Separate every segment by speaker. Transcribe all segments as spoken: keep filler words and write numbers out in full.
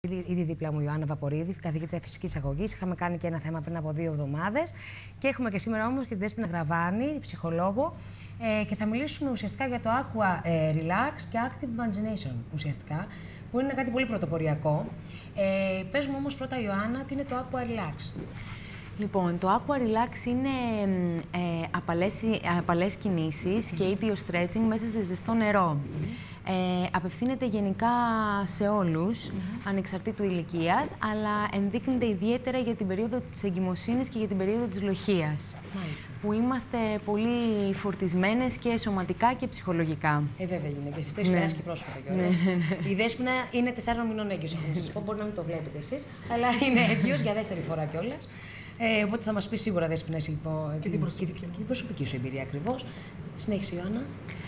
Speaker 1: Ήδη δίπλα μου η Ιωάννα Βαπορίδη, καθηγήτρια φυσικής αγωγής. Είχαμε κάνει και ένα θέμα πριν από δύο εβδομάδες. Και έχουμε και σήμερα όμως και την Δέσποινα Γραβάνη, ψυχολόγο. Ε, και θα μιλήσουμε ουσιαστικά για το Aqua ε, Relax και Active Imagination, ουσιαστικά, που είναι κάτι πολύ πρωτοποριακό. Ε, πες μου όμως πρώτα, Ιωάννα, τι είναι το Aqua Relax.
Speaker 2: Λοιπόν, το Aqua Relax είναι ε, απαλές, απαλές κινήσεις mm-hmm. και ήπιο stretching μέσα σε ζεστό νερό. Mm-hmm. Ε, απευθύνεται γενικά σε όλους, mm-hmm. ανεξαρτήτου ηλικίας, αλλά ενδείκνυται ιδιαίτερα για την περίοδο της εγκυμοσύνης και για την περίοδο της λοχείας.
Speaker 1: Μάλιστα.
Speaker 2: Που είμαστε πολύ φορτισμένες και σωματικά και ψυχολογικά.
Speaker 1: Ε, βέβαια, γυναίκες. Εσείς το έχεις περάσει και πρόσφατα κιόλας. Ναι, ναι, ναι. Η Δέσποινα είναι τεσσάρων μηνών έγκυος, έχω να σας πω. Μπορεί να μην το βλέπετε εσείς, αλλά είναι έγκυος για δεύτερη φορά κιόλας. Ε, οπότε θα μας πει σίγουρα, Δέσποινα, εσύ, λοιπόν, και, την προσωπική, και την προσωπική σου εμπειρία ακριβώς. Συνέχισε, Ιωάννα.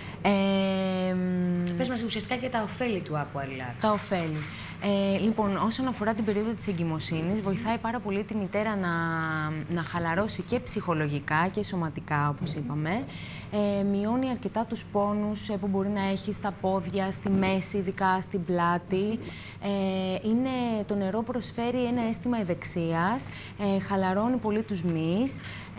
Speaker 1: Ε, Πες μας ουσιαστικά για τα ωφέλη του Aqua Relax.
Speaker 2: Τα ωφέλη. Ε, λοιπόν, όσον αφορά την περίοδο της εγκυμοσύνης, βοηθάει πάρα πολύ τη μητέρα να, να χαλαρώσει και ψυχολογικά και σωματικά, όπως είπαμε. Ε, μειώνει αρκετά τους πόνους που μπορεί να έχει στα πόδια, στη μέση, ειδικά στην πλάτη. Ε, είναι, το νερό προσφέρει ένα αίσθημα ευεξίας, ε, χαλαρώνει πολύ τους μυς,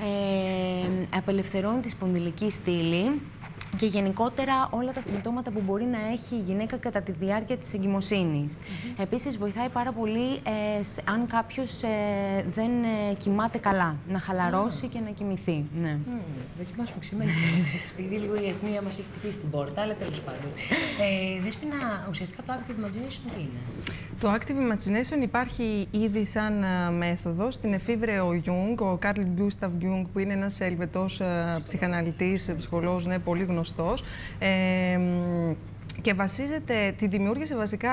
Speaker 2: ε, απελευθερώνει τη σπονδυλική στήλη. Και γενικότερα όλα τα συμπτώματα που μπορεί να έχει η γυναίκα κατά τη διάρκεια της εγκυμοσύνης. Mm-hmm. Επίσης, βοηθάει πάρα πολύ ε, σε, αν κάποιος ε, δεν ε, κοιμάται καλά, να χαλαρώσει mm. και να κοιμηθεί. Ναι.
Speaker 1: Mm. Δοκιμάσουμε ξημέρι. Επειδή λίγο η αιθμία μας έχει χτυπήσει την πόρτα, αλλά τέλος πάντων. Ε, Δέσποινα, ουσιαστικά το Active Imagination τι είναι?
Speaker 3: Το Active Imagination υπάρχει ήδη σαν uh, μέθοδος στην εφήβρεο Jung, ο Carl Gustav Jung, που είναι ένας ελβετός uh, ψυχαναλυτής, ψυχολόγος, ναι, πολύ γνωστός. Ε, και βασίζεται, τη δημιούργησε βασικά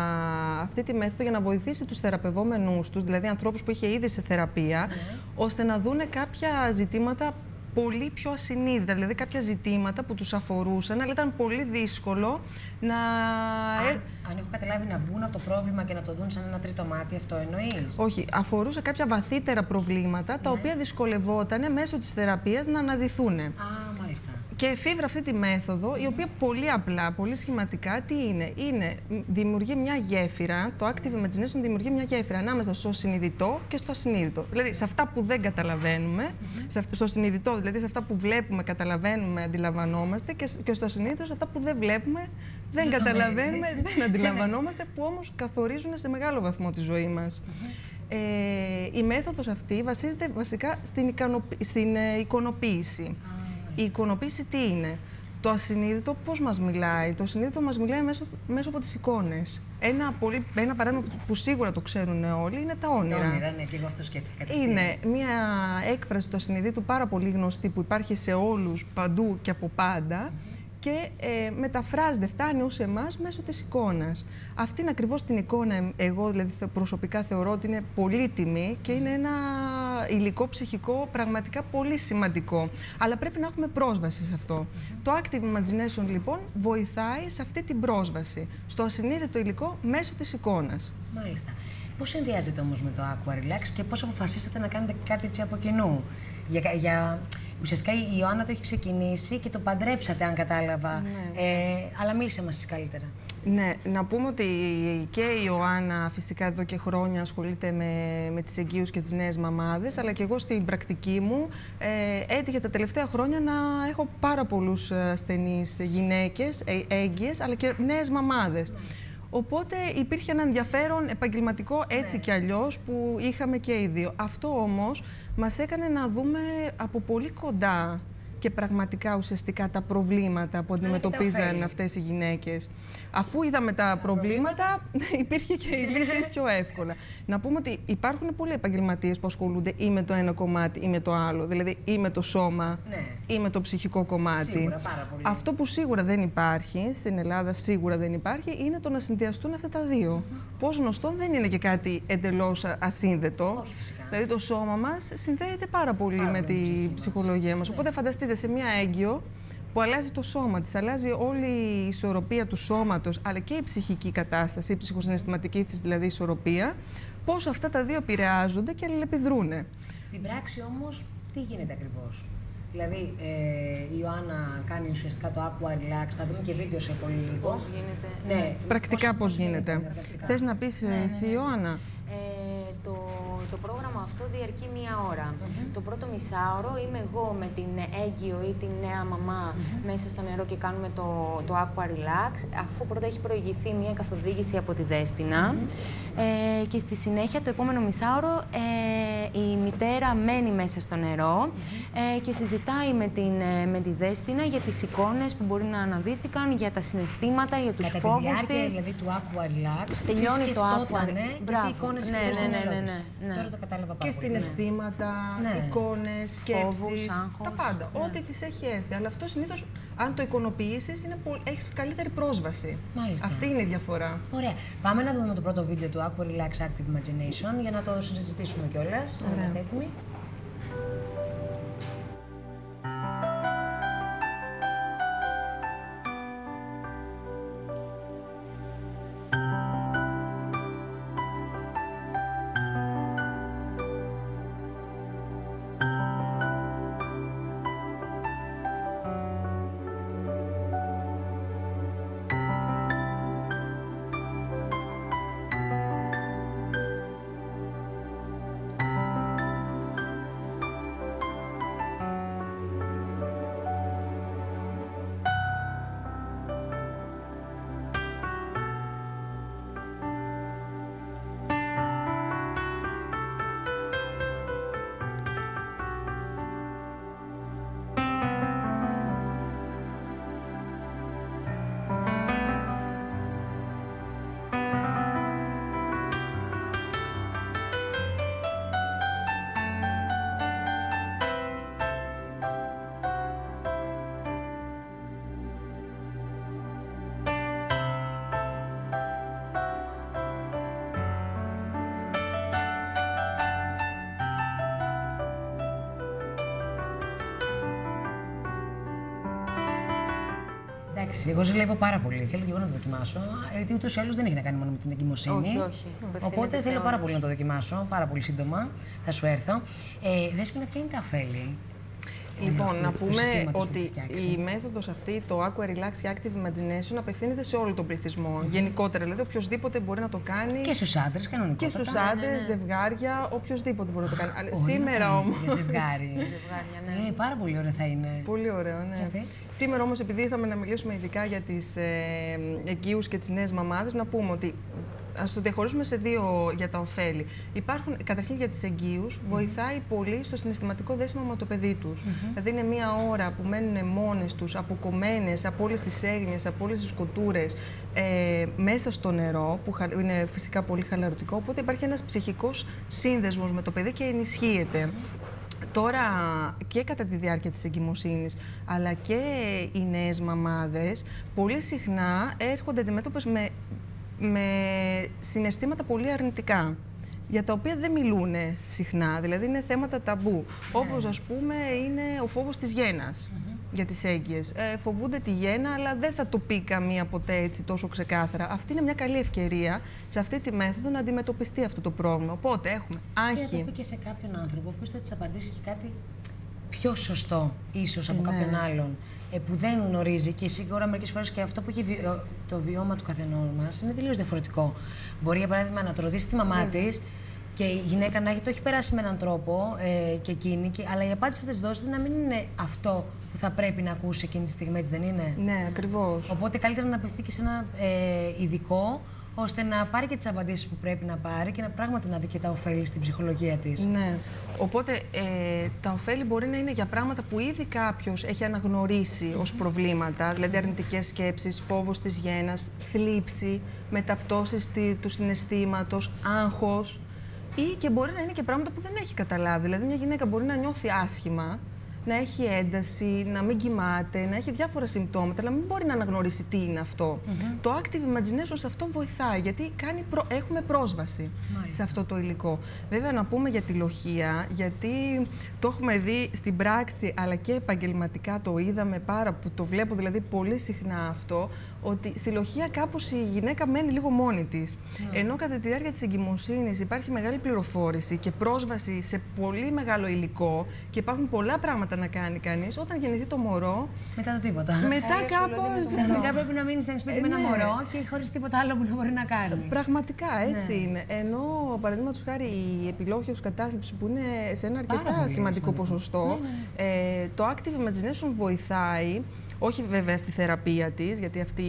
Speaker 3: αυτή τη μέθοδο για να βοηθήσει τους θεραπευόμενους τους, δηλαδή ανθρώπους που είχε ήδη σε θεραπεία, mm. ώστε να δούνε κάποια ζητήματα πολύ πιο ασυνείδητα, δηλαδή κάποια ζητήματα που τους αφορούσαν, αλλά ήταν πολύ δύσκολο να...
Speaker 1: Αν, αν έχω καταλάβει, να βγουν από το πρόβλημα και να το δουν σαν ένα τρίτο μάτι, αυτό εννοείς?
Speaker 3: Όχι, αφορούσε κάποια βαθύτερα προβλήματα, ναι. τα οποία δυσκολευόταν μέσω της θεραπείας να αναδυθούν.
Speaker 1: Α, μάλιστα.
Speaker 3: Και εφήβρα αυτή τη μέθοδο, η οποία πολύ απλά, πολύ σχηματικά, τι είναι? Είναι, δημιουργεί μια γέφυρα, το Active Imagination δημιουργεί μια γέφυρα ανάμεσα στο συνειδητό και στο ασυνείδητο. Δηλαδή, σε αυτά που δεν καταλαβαίνουμε, mm-hmm. σε αυτό, στο συνειδητό, δηλαδή σε αυτά που βλέπουμε, καταλαβαίνουμε, αντιλαμβανόμαστε, και, και στο ασυνείδητο, σε αυτά που δεν βλέπουμε, δεν καταλαβαίνουμε, δεν αντιλαμβανόμαστε, που όμως καθορίζουν σε μεγάλο βαθμό τη ζωή μας. Mm-hmm. ε, η μέθοδος αυτή βασίζεται βασικά στην, ικανοποι... στην ε, εικονοποίηση. Η εικονοποίηση τι είναι? Το ασυνείδητο πώς μας μιλάει? Το ασυνείδητο μας μιλάει μέσω, μέσω από τις εικόνες. Ένα, πολύ, ένα παράδειγμα που σίγουρα το ξέρουν όλοι είναι τα όνειρα.
Speaker 1: Τα όνειρα, ναι, και εγώ αυτό σκέφτηκα.
Speaker 3: Είναι μια έκφραση του ασυνείδητου πάρα πολύ γνωστή που υπάρχει σε όλους, παντού και από πάντα. Mm-hmm. Και ε, μεταφράζεται, φτάνει ως εμάς μέσω της εικόνας. Αυτή είναι ακριβώς την εικόνα, εγώ δηλαδή προσωπικά θεωρώ ότι είναι πολύτιμη και είναι ένα υλικό ψυχικό πραγματικά πολύ σημαντικό. Αλλά πρέπει να έχουμε πρόσβαση σε αυτό. Mm-hmm. Το Active Imagination λοιπόν βοηθάει σε αυτή την πρόσβαση, στο ασυνείδητο υλικό μέσω της εικόνας.
Speaker 1: Μάλιστα. Πώς συνδυάζεται όμως με το Aqua Relax και πώς αποφασίσατε να κάνετε κάτι έτσι από κοινού? Για, για... Ουσιαστικά η Ιωάννα το έχει ξεκινήσει και το παντρέψατε, αν κατάλαβα. Ναι. Ε, αλλά μίλησε μας καλύτερα.
Speaker 3: Ναι, να πούμε ότι και η Ιωάννα φυσικά εδώ και χρόνια ασχολείται με, με τις εγκύους και τις νέες μαμάδες, αλλά και εγώ στην πρακτική μου ε, έτυχε τα τελευταία χρόνια να έχω πάρα πολλούς ασθενείς γυναίκες, ε, έγκυες, αλλά και νέες μαμάδες. Οπότε υπήρχε ένα ενδιαφέρον επαγγελματικό έτσι ναι. κι αλλιώς που είχαμε και οι δύο. Αυτό όμως μας έκανε να δούμε από πολύ κοντά και πραγματικά ουσιαστικά τα προβλήματα που αντιμετωπίζαν αυτές οι γυναίκες. Αφού είδαμε τα, τα προβλήματα, προβλήματα, υπήρχε και η λύση πιο εύκολα. Να πούμε ότι υπάρχουν πολλοί επαγγελματίες που ασχολούνται ή με το ένα κομμάτι ή με το άλλο. Δηλαδή ή με το σώμα ναι. ή με το ψυχικό κομμάτι.
Speaker 1: Σίγουρα, πάρα πολύ.
Speaker 3: Αυτό που σίγουρα δεν υπάρχει, στην Ελλάδα σίγουρα δεν υπάρχει, είναι το να συνδυαστούν αυτά τα δύο. Mm-hmm. Πώς γνωστόν δεν είναι και κάτι εντελώς ασύνδετο.
Speaker 1: Όχι, φυσικά.
Speaker 3: Δηλαδή το σώμα μας συνδέεται πάρα πολύ πάρα με τη ψυχολογία μας. Ναι. Οπότε φανταστείτε σε μια έγκυο που αλλάζει το σώμα της, αλλάζει όλη η ισορροπία του σώματος, αλλά και η ψυχική κατάσταση, η ψυχοσυναισθηματική της δηλαδή ισορροπία, πώς αυτά τα δύο επηρεάζονται και αλληλεπιδρούνε.
Speaker 1: Στην πράξη όμως, τι γίνεται ακριβώς? Δηλαδή, ε, η Ιωάννα κάνει ουσιαστικά το Aqua Relax, θα δούμε και βίντεο σε πολύ λίγο.
Speaker 2: Πώς γίνεται.
Speaker 1: Ναι,
Speaker 3: Πρακτικά πώς
Speaker 1: γίνεται.
Speaker 3: γίνεται.
Speaker 1: Πρακτικά.
Speaker 3: Θες να πεις
Speaker 1: ναι, ναι, ναι.
Speaker 3: εσύ, Ιωάννα?
Speaker 2: Ε, το, το πρόγραμμα αυτό διαρκεί μία ώρα.
Speaker 1: Mm-hmm.
Speaker 2: Το πρώτο μισάωρο είμαι εγώ με την έγκυο ή την νέα μαμά mm-hmm. μέσα στο νερό και κάνουμε το, το Aqua Relax, αφού πρώτα έχει προηγηθεί μία καθοδήγηση από τη Δέσποινα. Mm-hmm. ε, και στη συνέχεια, το επόμενο μισάωρο, ε, η μητέρα μένει μέσα στο νερό mm-hmm. ε, και συζητάει με, την, με τη Δέσποινα για τις εικόνες που μπορεί να αναδύθηκαν, για τα συναισθήματα, για τους
Speaker 1: Κατά
Speaker 2: φόβους
Speaker 1: τη διάρκεια,
Speaker 2: της.
Speaker 1: δηλαδή, του Aqua Relax,
Speaker 2: τελειώνει το Aqua
Speaker 1: Relax. Τι εικόνες
Speaker 2: ναι,
Speaker 1: ναι,
Speaker 2: ναι, ναι, ναι, ναι.
Speaker 1: Τώρα το κατάλαβα πάρα
Speaker 3: Και
Speaker 1: πολύ.
Speaker 3: συναισθήματα,
Speaker 1: ναι.
Speaker 3: εικόνες, σκέψεις,
Speaker 2: Φόβους, άγχος.
Speaker 3: τα πάντα.
Speaker 2: Ναι.
Speaker 3: Ό,τι της έχει έρθει. Αλλά αυτό συνήθως, αν το εικονοποιήσεις, έχεις καλύτερη πρόσβαση.
Speaker 1: Μάλιστα.
Speaker 3: Αυτή είναι η διαφορά.
Speaker 1: Ωραία. Πάμε να δούμε το πρώτο βίντεο του Aqua Relax Active Imagination για να το συζητήσουμε κιόλας. Αν είμαστε έτοιμοι. Εντάξει, εγώ ζηλεύω πάρα πολύ. Θέλω και εγώ να το δοκιμάσω. Γιατί ούτως ή άλλως δεν έχει να κάνει μόνο με την εγκυμοσύνη.
Speaker 2: Όχι, όχι.
Speaker 1: Οπότε θέλω πάρα πολύ να το δοκιμάσω. Πάρα πολύ σύντομα. Θα σου έρθω. Ε, Δέσποινα, ποια είναι τα ωφέλη?
Speaker 3: Λοιπόν, να πούμε ότι η μέθοδος αυτή, το Aqua Relax Active Imagination, απευθύνεται σε όλο τον πληθυσμό. Mm-hmm. Γενικότερα, δηλαδή, οποιοδήποτε μπορεί να το κάνει.
Speaker 1: Και στους άντρες, κανονικά.
Speaker 3: Και στους άντρες, ναι, ναι. ζευγάρια, οποιοδήποτε μπορεί να το κάνει. Αλλά
Speaker 1: ωραία,
Speaker 3: σήμερα όμως.
Speaker 1: Για ζευγάρι.
Speaker 2: ζευγάρια, ναι.
Speaker 1: Ε, πάρα πολύ ωραίο θα είναι.
Speaker 3: Πολύ ωραίο, ναι. Σήμερα όμως, επειδή ήθελαμε να μιλήσουμε ειδικά για τις ε, εγκύους και τις νέες μαμάδες, να πούμε ότι. Ας το διαχωρίσουμε σε δύο για τα ωφέλη. Υπάρχουν, καταρχήν για τις εγκύους, mm-hmm. βοηθάει πολύ στο συναισθηματικό δέσιμο με το παιδί τους. Mm-hmm. Δηλαδή είναι μία ώρα που μένουν μόνες τους, αποκομμένες από όλες τις έγνοιες, από όλες τις σκοτούρες, ε, μέσα στο νερό, που είναι φυσικά πολύ χαλαρωτικό, οπότε υπάρχει ένας ψυχικός σύνδεσμος με το παιδί και ενισχύεται. Mm-hmm. Τώρα και κατά τη διάρκεια της εγκυμοσύνης, αλλά και οι νέες μαμάδες, πολύ συχνά έρχονται αντιμέτωπες με με συναισθήματα πολύ αρνητικά, για τα οποία δεν μιλούν συχνά, δηλαδή είναι θέματα ταμπού. Ναι. Όπως, ας πούμε, είναι ο φόβος της γένας mm-hmm. για τις έγκυες. Ε, φοβούνται τη γένα, αλλά δεν θα το πει καμία ποτέ έτσι τόσο ξεκάθαρα. Αυτή είναι μια καλή ευκαιρία σε αυτή τη μέθοδο να αντιμετωπιστεί αυτό το πρόβλημα. Οπότε έχουμε άγχη.
Speaker 1: Και θα πει και σε κάποιον άνθρωπο που θα της απαντήσει και κάτι πιο σωστό, ίσως, από ναι. κάποιον άλλον. Που δεν γνωρίζει και σίγουρα μερικές φορές και αυτό που έχει βιο... το βιώμα του καθενός μας είναι τελείως διαφορετικό. Μπορεί, για παράδειγμα, να το ρωτήσει τη μαμά mm. της και η γυναίκα να έχει, το έχει περάσει με έναν τρόπο ε, και εκείνη, και, αλλά η απάντηση που θα της δώσει να μην είναι αυτό που θα πρέπει να ακούσει εκείνη τη στιγμή, έτσι δεν είναι?
Speaker 3: Ναι, ακριβώς.
Speaker 1: Οπότε καλύτερα να απευθυνθεί και σε ένα ε, ειδικό, ώστε να πάρει και τις απαντήσεις που πρέπει να πάρει και να πράγματι να δει και τα ωφέλη στην ψυχολογία της.
Speaker 3: Ναι. Οπότε ε, τα ωφέλη μπορεί να είναι για πράγματα που ήδη κάποιος έχει αναγνωρίσει ως προβλήματα, δηλαδή αρνητικές σκέψεις, φόβος της γένας, θλίψη, μεταπτώσεις του συναισθήματος, άγχος, ή και μπορεί να είναι και πράγματα που δεν έχει καταλάβει. Δηλαδή μια γυναίκα μπορεί να νιώθει άσχημα, να έχει ένταση, να μην κοιμάται, να έχει διάφορα συμπτώματα, αλλά μην μπορεί να αναγνωρίσει τι είναι αυτό. Mm-hmm. Το Active Imagination σε αυτό βοηθάει, γιατί κάνει προ... έχουμε πρόσβαση Μάλιστα. σε αυτό το υλικό. Βέβαια, να πούμε για τη λοχεία, γιατί το έχουμε δει στην πράξη, αλλά και επαγγελματικά το είδαμε πάρα, που το βλέπω δηλαδή πολύ συχνά αυτό, ότι στη λοχεία κάπως η γυναίκα μένει λίγο μόνη της. Mm. Ενώ κατά τη διάρκεια της εγκυμοσύνης υπάρχει μεγάλη πληροφόρηση και πρόσβαση σε πολύ μεγάλο υλικό και υπάρχουν πολλά πράγματα να κάνει κανείς. Όταν γεννηθεί το μωρό.
Speaker 1: Μετά το τίποτα.
Speaker 3: Μετά κάπως.
Speaker 1: Ξαφνικά πρέπει να μείνει ένα σπίτι
Speaker 3: ε,
Speaker 1: με ένα
Speaker 3: ναι.
Speaker 1: μωρό και χωρίς τίποτα άλλο που να μπορεί να κάνει.
Speaker 3: Πραγματικά έτσι
Speaker 1: ναι.
Speaker 3: είναι. Ενώ, παραδείγματος χάρη, η επιλόχιος κατάθλιψη που είναι σε ένα αρκετά σημαντικό, σημαντικό ποσοστό, ναι, ναι, ναι. Ε, το Active Imagination βοηθάει. Όχι βέβαια στη θεραπεία της, γιατί αυτή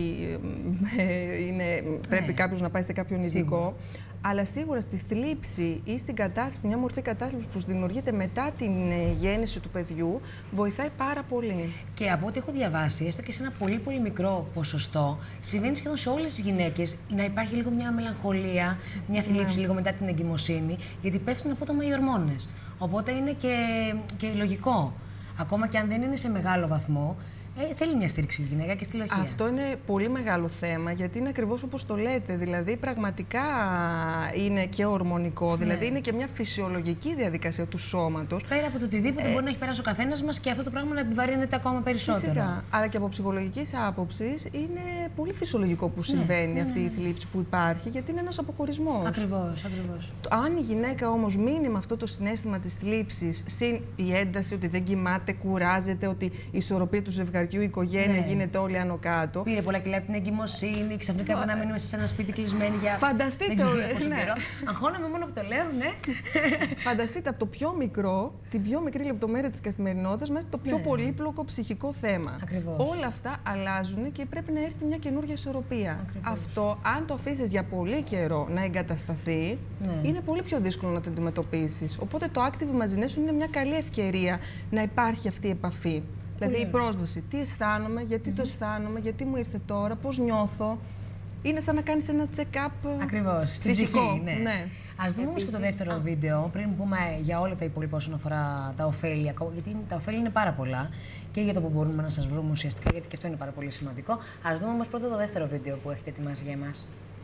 Speaker 3: ε, είναι, πρέπει ναι. κάποιος να πάει σε κάποιον ειδικό. Αλλά σίγουρα στη θλίψη ή στην κατάθλιψη, μια μορφή κατάθλιψη που δημιουργείται μετά την γέννηση του παιδιού, βοηθάει πάρα πολύ.
Speaker 1: Και από ό,τι έχω διαβάσει, έστω και σε ένα πολύ πολύ μικρό ποσοστό, συμβαίνει σχεδόν σε όλες τις γυναίκες να υπάρχει λίγο μια μελαγχολία, μια θλίψη ναι. λίγο μετά την εγκυμοσύνη, γιατί πέφτουν απότομα οι ορμόνες. Οπότε είναι και, και λογικό. Ακόμα και αν δεν είναι σε μεγάλο βαθμό, Ε, θέλει μια στήριξη η γυναίκα και στη λογία.
Speaker 3: Αυτό είναι πολύ μεγάλο θέμα, γιατί είναι ακριβώς όπως το λέτε. Δηλαδή, πραγματικά είναι και ορμονικό, δηλαδή ναι. είναι και μια φυσιολογική διαδικασία του σώματος.
Speaker 1: Πέρα από το οτιδήποτε ε... μπορεί να έχει περάσει ο καθένας μας και αυτό το πράγμα να επιβαρύνεται ακόμα περισσότερο. Φυσικά.
Speaker 3: Αλλά και από ψυχολογικής άποψης είναι πολύ φυσιολογικό που συμβαίνει ναι, αυτή ναι, ναι. η θλίψη που υπάρχει, γιατί είναι ένας αποχωρισμός.
Speaker 1: Ακριβώς, ακριβώς.
Speaker 3: Αν η γυναίκα όμως μείνει με αυτό το συναίσθημα της θλίψης, συν η ένταση ότι δεν κοιμάται, κουράζεται, ότι η ισορροπία του ζευγαριού, η οικογένεια ναι. γίνεται όλη άνω κάτω.
Speaker 1: Πήρε πολλά κιλά από την εγκυμοσύνη, ξαφνικά πρέπει να μείνει μέσα σε ένα σπίτι κλεισμένη για.
Speaker 3: Φανταστείτε.
Speaker 1: Ναι. Αγχώνομαι μόνο που το λέω, ναι.
Speaker 3: Φανταστείτε από το πιο μικρό, την πιο μικρή λεπτομέρεια της καθημερινότητας, μέχρι το πιο ναι. πολύπλοκο ψυχικό θέμα.
Speaker 1: Ακριβώς.
Speaker 3: Όλα αυτά αλλάζουν και πρέπει να έρθει μια καινούργια ισορροπία.
Speaker 1: Ακριβώς.
Speaker 3: Αυτό, αν το αφήσεις για πολύ καιρό να εγκατασταθεί, ναι. είναι πολύ πιο δύσκολο να το αντιμετωπίσεις. Οπότε το Active Imagination είναι μια καλή ευκαιρία να υπάρχει αυτή η επαφή. Δηλαδή η πρόσβαση. Τι αισθάνομαι, γιατί mm-hmm. το αισθάνομαι, γιατί μου ήρθε τώρα, πώς νιώθω. Είναι σαν να κάνεις ένα check-up.
Speaker 1: Ακριβώς. Στην ψυχή, ναι.
Speaker 3: ναι.
Speaker 1: Ας δούμε όμως και το δεύτερο α. βίντεο, πριν πούμε για όλα τα υπόλοιπα όσον αφορά τα ωφέλη. Γιατί τα ωφέλη είναι πάρα πολλά και για το που μπορούμε να σας βρούμε ουσιαστικά, γιατί και αυτό είναι πάρα πολύ σημαντικό. Ας δούμε όμως πρώτα το δεύτερο βίντεο που έχετε ετοιμάσει για εμάς.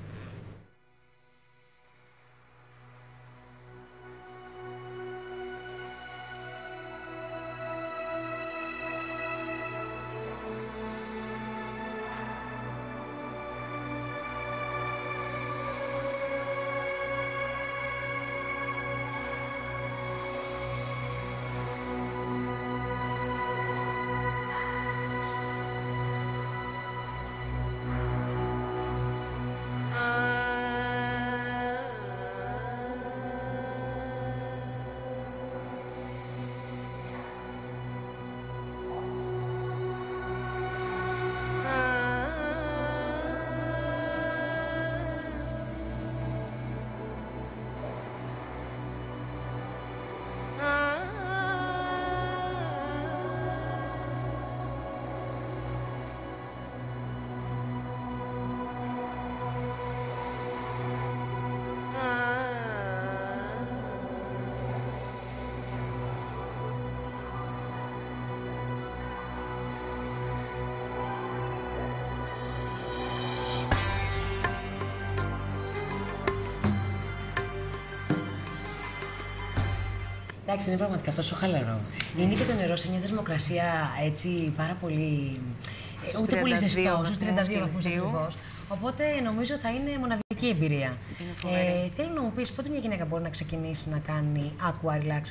Speaker 1: Εντάξει, είναι πραγματικά τόσο χαλαρό. Είναι και το νερό σε μια θερμοκρασία έτσι πάρα πολύ. Στους ούτε πολύ ζεστό, στους τριάντα δύο βαθμούς ακριβώς. Οπότε νομίζω θα είναι μοναδική εμπειρία. Ε, θέλω να μου πεις πότε μια γυναίκα μπορεί να ξεκινήσει να κάνει Aqua Relax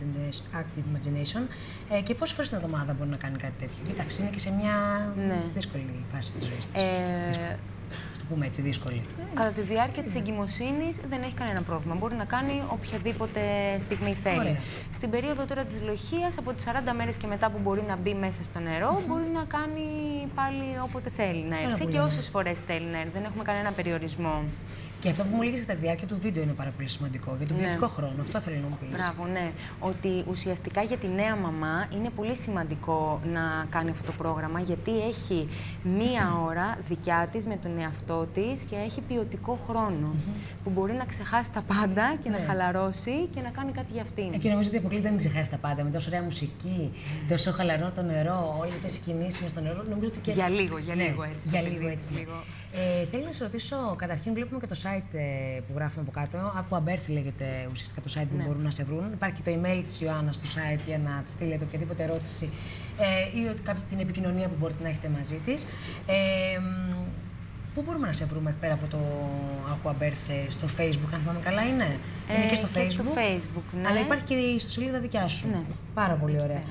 Speaker 1: Active Imagination ε, και πόσες φορές την εβδομάδα μπορεί να κάνει κάτι τέτοιο. Κοιτάξτε, είναι και σε μια ναι. δύσκολη φάση της ζωής της. Ε... το πούμε έτσι, δύσκολη.
Speaker 2: Κατά τη διάρκεια της εγκυμοσύνης δεν έχει κανένα πρόβλημα. Μπορεί να κάνει οποιαδήποτε στιγμή θέλει. Ωραία. Στην περίοδο τώρα της λοχείας, από τις σαράντα μέρες και μετά που μπορεί να μπει μέσα στο νερό, mm-hmm. μπορεί να κάνει πάλι όποτε θέλει να έρθει και όσες φορές θέλει να έρθει. Δεν έχουμε κανένα περιορισμό. Και αυτό που μου λέγεις κατά τη διάρκεια του βίντεο είναι πάρα πολύ σημαντικό, για τον ποιοτικό ναι. χρόνο. Αυτό θέλω να μου πεις. Μπράβο, ναι. Ότι ουσιαστικά για τη νέα μαμά είναι πολύ σημαντικό να κάνει αυτό το πρόγραμμα, γιατί έχει μία ώρα δικιά της με τον εαυτό της και έχει ποιοτικό χρόνο. Mm-hmm. Που μπορεί να ξεχάσει τα πάντα και ναι. να χαλαρώσει και να κάνει κάτι για αυτήν.
Speaker 1: Ε, και νομίζω ότι αποκλείται να μην ξεχάσει τα πάντα. Με τόσο ωραία μουσική, τόσο χαλαρό το νερό, όλες τις κινήσεις μες στο νερό. Νομίζω ότι και...
Speaker 2: Για λίγο, για
Speaker 1: ναι,
Speaker 2: λίγο έτσι.
Speaker 1: Για λίγο έτσι. Λίγο. Ε, θέλω να σε ρωτήσω, καταρχήν βλέπουμε και το site ε, που γράφουμε από κάτω. Από Aberthi λέγεται ουσιαστικά το site που ναι. μπορούν να σε βρουν. Υπάρχει και το email της Ιωάννας στο site για να τη στείλετε οποιαδήποτε ερώτηση ε, ή ότι κάποια την επικοινωνία που μπορείτε να έχετε μαζί της. Ε, Πού μπορούμε να σε βρούμε πέρα από το Aqua Aberthi, στο Facebook, αν πάμε καλά είναι. Ε, είναι και στο
Speaker 2: και
Speaker 1: Facebook.
Speaker 2: Στο Facebook ναι.
Speaker 1: Αλλά υπάρχει και η ιστοσελίδα δικιά σου.
Speaker 2: Ναι.
Speaker 1: Πάρα πολύ ωραία.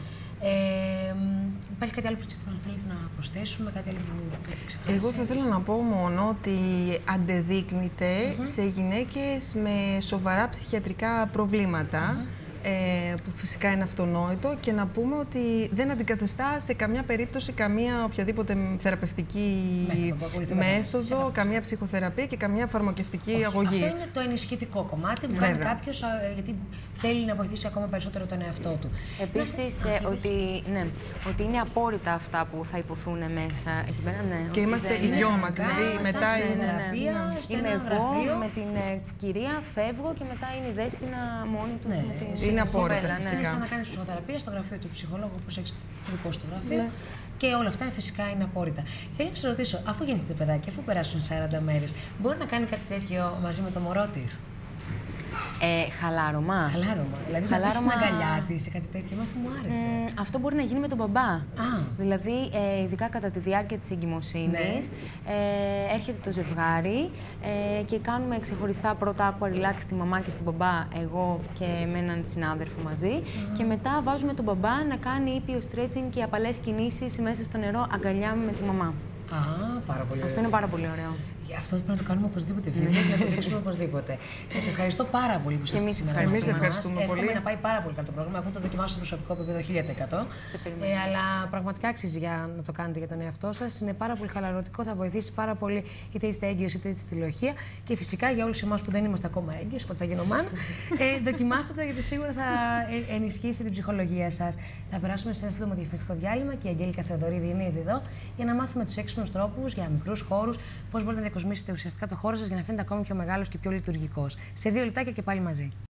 Speaker 1: Ε, υπάρχει κάτι άλλο που θέλετε να προσθέσουμε, κάτι άλλο που θέλετε ξεχάσει?
Speaker 3: Εγώ θα ήθελα να πω μόνο ότι αντεδείκνυται mm-hmm. σε γυναίκες με σοβαρά ψυχιατρικά προβλήματα. Mm-hmm. Ε, που φυσικά είναι αυτονόητο, και να πούμε ότι δεν αντικαθιστά σε καμιά περίπτωση καμία οποιαδήποτε θεραπευτική μέθοδο, μέθοδο καμία ψυχοθεραπεία και καμία φαρμακευτική
Speaker 1: Όχι,
Speaker 3: αγωγή.
Speaker 1: Αυτό είναι το ενισχυτικό κομμάτι που κάνει κάποιος γιατί θέλει να βοηθήσει ακόμα περισσότερο τον εαυτό του.
Speaker 2: Επίσης, ε, ότι, ναι, ότι είναι απόρριτα αυτά που θα υποθούν μέσα εκεί πέρα. Ναι,
Speaker 3: και είμαστε οι δυο μας, δηλαδή μετά
Speaker 1: είναι θεραπεία, ναι, ναι.
Speaker 2: Είμαι εγώ με την ε, κυρία, φεύγω και μετά είναι η Δέσποινα μόνη του.
Speaker 1: Ναι,
Speaker 2: με την...
Speaker 3: Είναι απόρριτα,
Speaker 2: ναι.
Speaker 3: φυσικά.
Speaker 1: Είναι σαν να κάνεις ψυχοθεραπεία στο γραφείο του ψυχολόγου, όπως έχεις το δικό σου το γραφείο. Ναι. Και όλα αυτά φυσικά είναι απόρριτα. Θέλω να σε ρωτήσω, αφού γεννηθεί το παιδάκι, αφού περάσουν σαράντα μέρες, μπορεί να κάνει κάτι τέτοιο μαζί με το μωρό της?
Speaker 2: Ε, χαλάρωμα.
Speaker 1: Χαλάρωμα. Δηλαδή να το στην αγκαλιά της, σε κάτι τέτοιο, αυτό μου άρεσε. Mm,
Speaker 2: αυτό μπορεί να γίνει με τον μπαμπά.
Speaker 1: Α.
Speaker 2: Δηλαδή, ε, ειδικά κατά τη διάρκεια της εγκυμοσύνης, ναι. ε, έρχεται το ζευγάρι ε, και κάνουμε ξεχωριστά πρώτα aqua relax στη μαμά και στον μπαμπά, εγώ και με έναν συνάδελφο μαζί. Mm. Και μετά βάζουμε τον μπαμπά να κάνει ήπιο stretching και απαλές κινήσεις μέσα στο νερό, αγκαλιά με τη μαμά.
Speaker 1: Α, πάρα πολύ.
Speaker 2: Αυτό είναι πάρα πολύ ωραίο.
Speaker 1: Γι' αυτό πρέπει να το κάνουμε οπωσδήποτε βίντεο και να το δείξουμε οπωσδήποτε. Και σε ευχαριστώ πάρα πολύ που ήσασταν σήμερα.
Speaker 3: Εμείς ευχαριστούμε πολύ.
Speaker 1: Εύχομαι να πάει πάρα πολύ καλό το πρόγραμμα. Εγώ θα το δοκιμάσω στο προσωπικό επίπεδο χίλια τοις εκατό. Ε, αλλά πραγματικά αξίζει για να το κάνετε για τον εαυτό σας. Είναι πάρα πολύ χαλαρωτικό, θα βοηθήσει πάρα πολύ είτε είστε έγκυος είτε είστε στη λοχεία. Και φυσικά για όλους εμάς που δεν είμαστε ακόμα έγκυος, πότε θα γίνω μάνα, ε, δοκιμάστε το γιατί σίγουρα θα ενισχύσει την ψυχολογία σας. Θα περάσουμε σε ένα σύντομο διαφημιστικό διάλειμμα και η Αγγέλικα Θεοδωρίδη είναι ήδη εδώ για να μάθουμε τους έξυπνους τρόπους για μικρούς χώρους, πώς μπορείτε να διακοσμήσετε ουσιαστικά το χώρο σας για να φαίνεται ακόμη πιο μεγάλος και πιο λειτουργικός. Σε δύο λεπτάκια και πάλι μαζί.